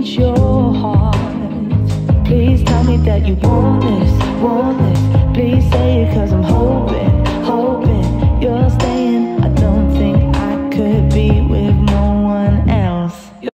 it's your heart. Please tell me that you want this, want this. Please say it, 'cause I'm holding